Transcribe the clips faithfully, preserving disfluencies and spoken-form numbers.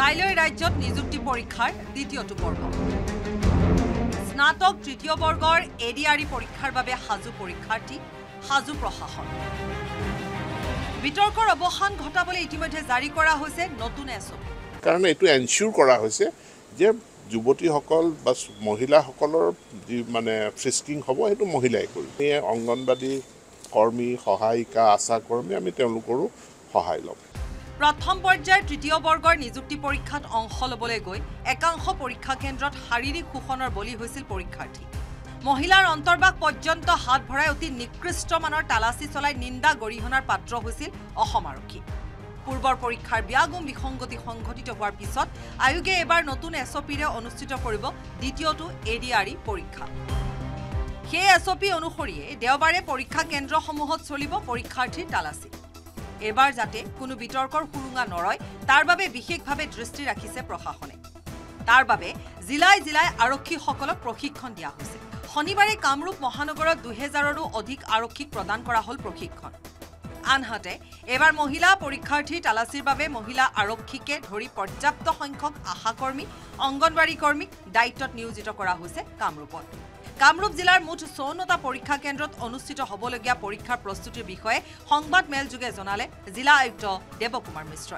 কাইলৈ ৰাজ্যত নিযুক্তি পৰীক্ষাৰ দ্বিতীয়টো পৰ্ব স্নাতক তৃতীয় বৰ্গৰ এ ডি আৰ ই পৰীক্ষাৰ বাবে সাজু পৰীক্ষাৰ্থী সাজু প্ৰশাসন বিতৰ্কৰ অৱসান ঘটাবলৈ ইতিমধ্যে জাৰি কৰা হৈছে নতুন এছঅপি কাৰণ এইটো এনশ্যোৰ কৰা হৈছে যে যুৱতীসকল বা মহিলাসকলৰ যি মানে ফ্ৰিস্কিং হ'ব সেইটো মহিলাই কৰিব এই অংগনবাদী কৰ্মী সহায়িকা আশা কৰ্মী আমি তেওঁলোকৰো সহায় ল'ম প্ৰথম পৰ্যায়ৰ তৃতীয় বৰ্গৰ নিযুক্তি পৰীক্ষাত অংশ ল'বলৈ গৈ একাংশ পৰীক্ষা কেন্দ্ৰত শাৰীৰিক শোষণৰ বলি হৈছিল পৰীক্ষাৰ্থী মহিলাৰ অন্তৰ্বাস পৰ্যন্ত হাত ভৰাই অতি নিকৃষ্ট মানৰ তালাচী চলাই নিন্দা গৰিহণাৰ পাত্ৰ হৈছিল অসম আৰক্ষী পূৰ্বৰ পৰীক্ষাৰ ব্যাগুম বিসংগতি সংঘটিত হোৱাৰ পিছত আয়োগে এবাৰ নতুন এছঅপিৰে অনুষ্ঠিত কৰিব দ্বিতীয়টো এ ডি আৰ ই পৰীক্ষা সেই এছঅপি অনুসৰিয়ে দেওবাৰে পৰীক্ষা কেন্দ্ৰসমূহত চলিব পৰীক্ষাৰ্থীৰ তালাচী এবাৰ যাতে কোনো বিতৰ্কৰ সুৰুঙা নৰয় তাৰ বাবে বিশেষভাৱে দৃষ্টি ৰাখিছে প্ৰশাসনে তাৰ বাবে জিলাই জিলাই আৰক্ষীসকলক প্ৰশিক্ষণ দিয়া হৈছে শনিবাৰে কামৰূপ মহানগৰত দুহেজাৰৰো অধিক আৰক্ষীক প্ৰদান কৰা হ'ল প্ৰশিক্ষণ আনহাতে এবাৰ মহিলা পৰীক্ষাৰ্থীৰ তালাচীৰ বাবে মহিলা আৰক্ষীকে ধৰি পৰ্যাপ্ত সংখ্যক আশাকৰ্মী অংগনবাড়ী কৰ্মীক দায়িত্বত নিয়োজিত কৰা হৈছে কামৰূপত কামৰূপ জিলাৰ মুঠ চৌৱন্নটা পৰীক্ষা কেন্দ্ৰত অনুষ্ঠিত হ'বলগীয়া পৰীক্ষাৰ প্ৰস্তুতিৰ বিষয়ে সংবাদ মেলযোগে জনালে জিলা আয়ুক্ত দেৱকুমাৰ মিশ্ৰই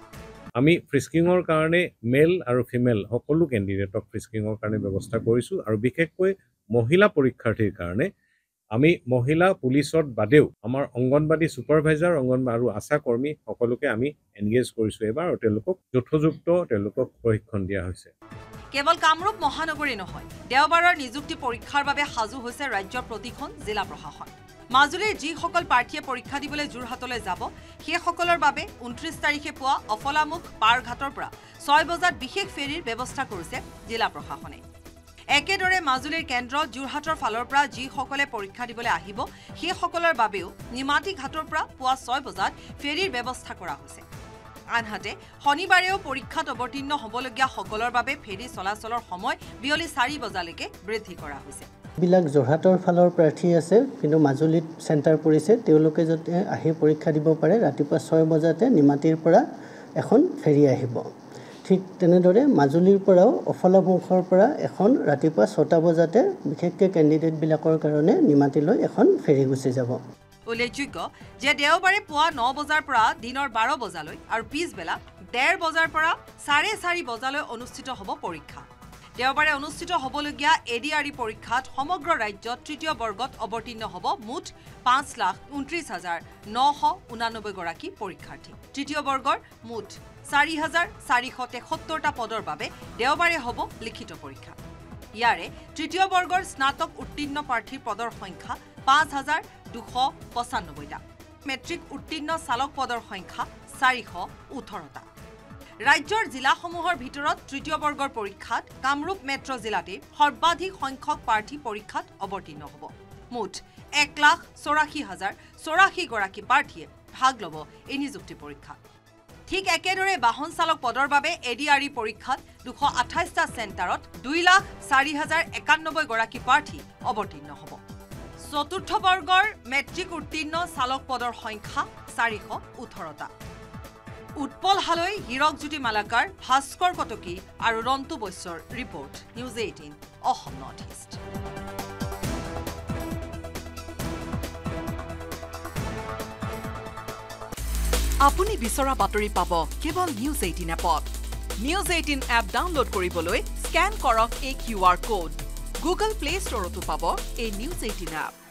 আমি ফ্ৰিস্কিঙৰ কাৰণে মেল আৰু ফিমেল সকলো কেণ্ডিডেটক ফ্ৰিস্কিঙৰ কাৰণে ব্যৱস্থা কৰিছোঁ আৰু বিশেষকৈ মহিলা পৰীক্ষাৰ্থীৰ কাৰণে আমি মহিলা পুলিচত বাদেও আমাৰ অংগনবাদী ছুপাৰভাইজাৰ অংগনবাদী আৰু আশা কৰ্মী সকলোকে আমি এনগেজ কৰিছোঁ এবাৰ আৰু তেওঁলোকক যথোযুক্ত তেওঁলোকক প্ৰশিক্ষণ দিয়া হৈছে কেৱল কামৰূপ মহানগৰী নহয় দেওবাৰৰ নিযুক্তি পৰীক্ষাৰ বাবে সাজু হৈছে ৰাজ্যৰ প্ৰতিখন জিলা প্ৰশাসন মাজুলীৰ যিসকল প্ৰাৰ্থীয়ে পৰীক্ষা দিবলৈ যোৰহাটলৈ যাব সেইসকলৰ বাবে ঊনত্ৰিছ তাৰিখে পুৱা অফলামুখ পাৰঘাটৰ পৰা ছয় বজাত বিশেষ ফেৰীৰ ব্যৱস্থা কৰিছে জিলা প্ৰশাসনে একেদৰে মাজুলীৰ কেন্দ্ৰ যোৰহাটৰ ফালৰ পৰা যিসকলে পৰীক্ষা দিবলৈ আহিব সেইসকলৰ বাবেও নিমাতী ঘাটৰ পৰা পুৱা ছয় বজাত ফেৰীৰ ব্যৱস্থা কৰা হৈছে আনহাতে শনিবাৰেও পৰীক্ষাত অৱতীৰ্ণ হ'বলগীয়া সকলৰ বাবে ফেৰী চলাচলৰ সময় বিয়লি চাৰি বজালৈকে বৃদ্ধি কৰা হৈছে বিলাক যোৰহাটৰ ফালৰ প্ৰাৰ্থী আছে কিন্তু মাজুলীত চেণ্টাৰ পৰিছে তেওঁলোকে যাতে আহি পৰীক্ষা দিব পাৰে ৰাতিপুৱা ছয় বজাতে নিমাতীৰ পৰা এখন ফেৰী আহিব ঠিক তেনেদৰে মাজুলীৰ পৰাও অফলামুখৰ পৰা এখন ৰাতিপুৱা ছটা বজাতে বিশেষকৈ কেণ্ডিডেটবিলাকৰ কাৰণে নিমাতীলৈ এখন ফেৰী গুচি যাব উল্লেখযোগ্য যে দেওবাৰে পুৱা ন বজাৰ পৰা দিনৰ বাৰ বজালৈ আৰু পিছবেলা ডেৰ বজাৰ পৰা চাৰে চাৰি বজালৈ অনুষ্ঠিত হ'ব পৰীক্ষা দেওবাৰে অনুষ্ঠিত হ'বলগীয়া এ ডি আৰ ই পৰীক্ষাত সমগ্ৰ ৰাজ্যত তৃতীয় বৰ্গত অৱতীৰ্ণ হ'ব মুঠ পাঁচ লাখ ঊনত্ৰিছ হাজাৰ নশ ঊনানব্বৈ গৰাকী পৰীক্ষাৰ্থী তৃতীয় বৰ্গৰ মুঠ চাৰি হাজাৰ চাৰিশ তেসত্তৰটা পদৰ বাবে দেওবাৰে হ'ব লিখিত পৰীক্ষা ইয়াৰে তৃতীয় বৰ্গৰ স্নাতক উত্তীৰ্ণ প্ৰাৰ্থীৰ পদৰ সংখ্যা পাঁচ হাজাৰ দুশ পঁচানব্বৈটা মেট্ৰিক উত্তীৰ্ণ চালক পদৰ সংখ্যা চাৰিশ ওঠৰটা ৰাজ্যৰ জিলাসমূহৰ ভিতৰত তৃতীয় বৰ্গৰ পৰীক্ষাত কামৰূপ মেট্ৰ' জিলাতে সৰ্বাধিক সংখ্যক প্ৰাৰ্থী পৰীক্ষাত অৱতীৰ্ণ হ'ব মুঠ এক লাখ চৌৰাশী হাজাৰ চৌৰাশী গৰাকী প্ৰাৰ্থীয়ে ভাগ ল'ব এই নিযুক্তি পৰীক্ষাত ঠিক একেদৰে বাহন চালক পদৰ বাবে এ ডি আৰ ই পৰীক্ষাত দুশ আঠাইছটা চেণ্টাৰত দুই লাখ চাৰি হাজাৰ একানব্বৈ গৰাকী প্ৰাৰ্থী অৱতীৰ্ণ হ'ব চতুৰ্থ বৰ্গৰ মেট্ৰিক উত্তীৰ্ণ চালক পদৰ সংখ্যা চাৰিশ ওঠৰটা উৎপল হালৈ হীৰকজ্যোতি মালাকাৰ ভাস্কৰ কটকী আৰু ৰন্তু বৈশ্যৰ report news eighteen Assam north east আপুনি বিচৰা বাতৰি পাব কেৱল নিউজ এইটিন এপত নিউজ এইটিন এপ ডাউনলোড কৰিবলৈ স্কেন কৰক এই Q R code Google Play ষ্টৰতো পাব এই নিউজ এইটিন এপ